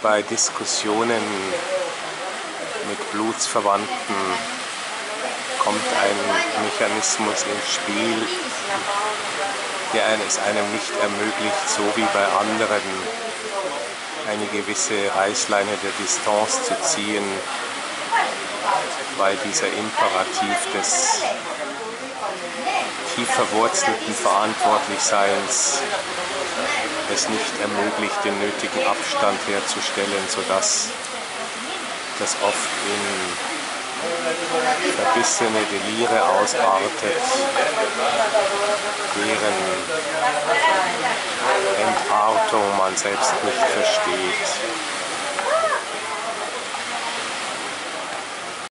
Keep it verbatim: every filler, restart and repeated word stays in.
bei Diskussionen mit Blutsverwandten kommt ein Mechanismus ins Spiel, der es einem nicht ermöglicht, so wie bei anderen, eine gewisse Reißleine der Distanz zu ziehen, weil dieser Imperativ des tief verwurzelten Verantwortlichseins es nicht ermöglicht, den nötigen Abstand herzustellen, sodass das oft in verbissene Delire ausartet, deren Entartung man selbst nicht versteht.